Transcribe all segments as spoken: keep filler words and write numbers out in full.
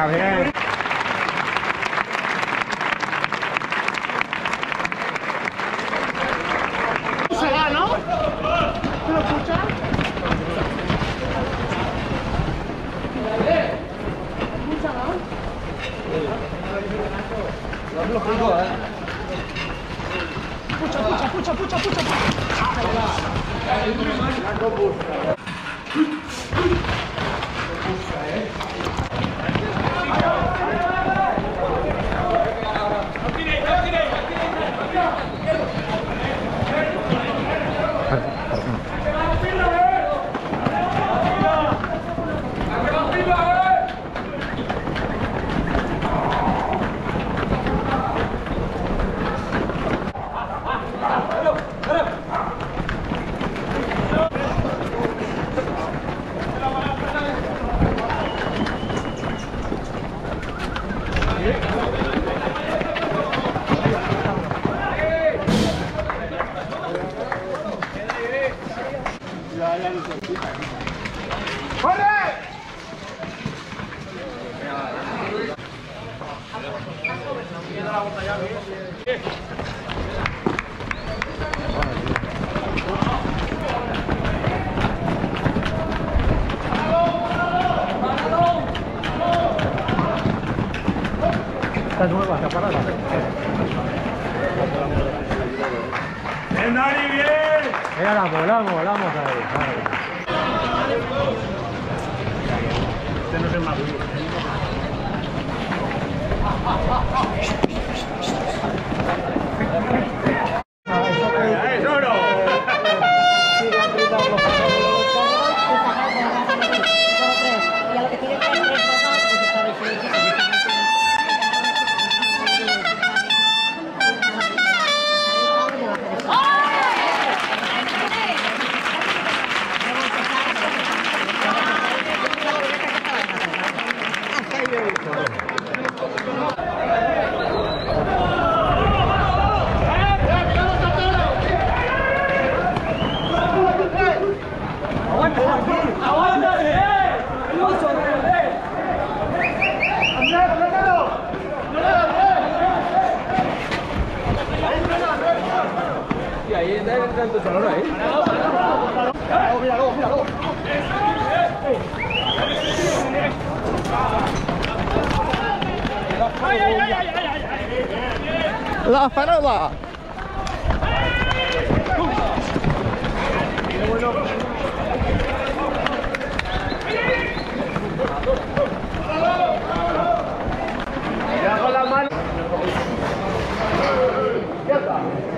Venga, bien. Se va, ¿no? ¿Tú lo escuchas? ¿Escucha, no? Escucha, escucha, escucha, escucha, escucha. Esta nueva, esta parada. ¡Bien, Dani, bien! Venga, la volamos, volamos ahí. Este no es el más duro. ¡Eso no! Y a lo que tiene que tres cosas, pues está difícil. La farola. Ya con las manos. Ya está.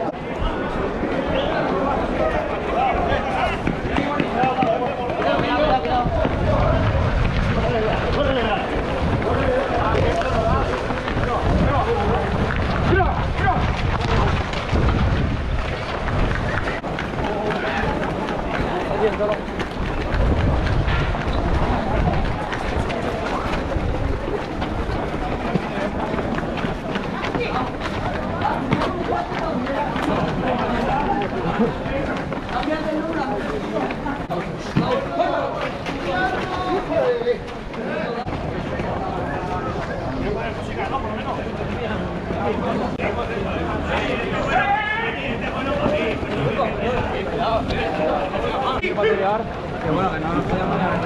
Que bueno, que no nos podemos dar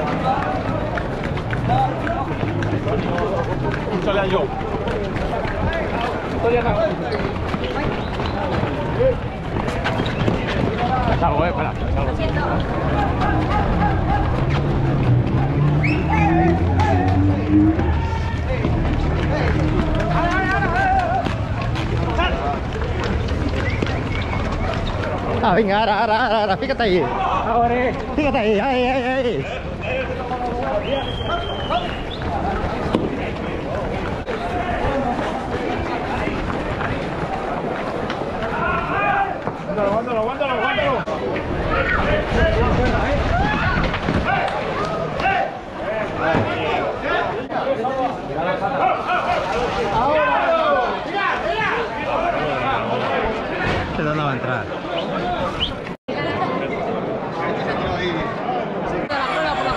Escúchale a Joe. Salgo, eh, espera, salgo. Ah, venga, ahora, ahora, ahora, ahora, fíjate ahí. Ahora, fíjate ahí, ahí, ahí, ahí. Aguántalo, aguántalo, aguántalo. ¿De dónde va a entrar?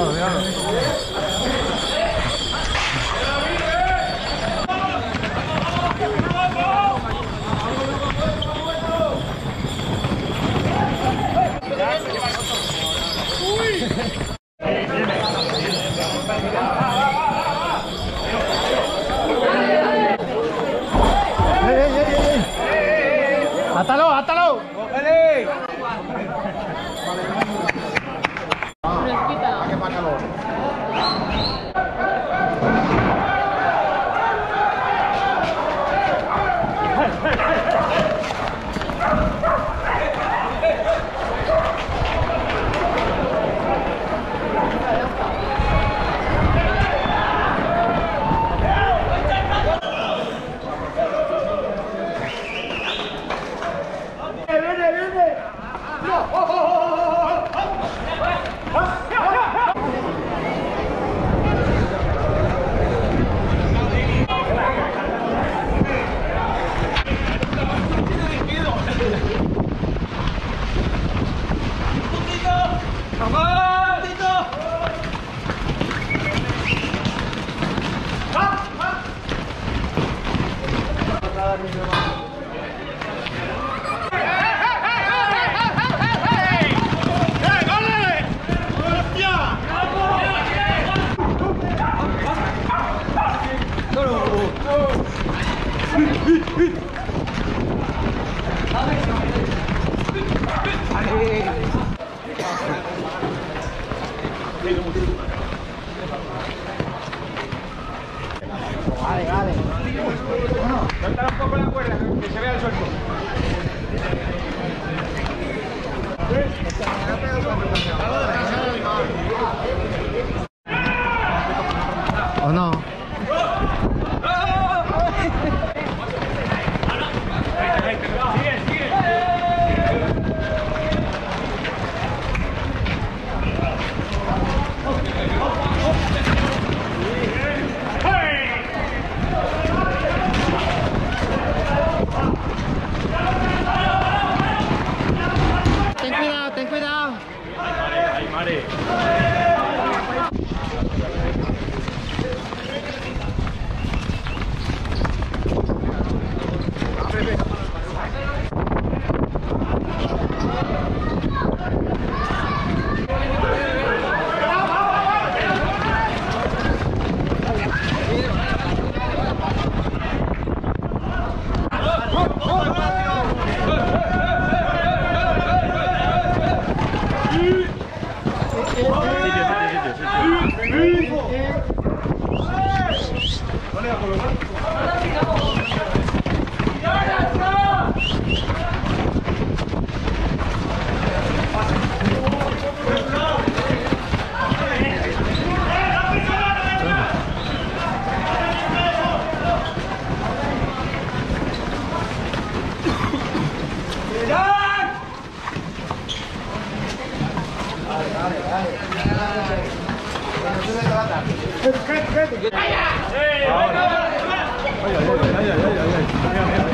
Míralo, míralo. ¡Ey, ey, ey, ey! ¡Átalo, átalo! Vale, vale. Suéltala un poco la cuerda, que se vea el suelto. ¿O no? Sigue, sigue. Ten cuidado, ten cuidado. Ay, mare. Ahora. Ay, ay, ay, ay, ay, ay.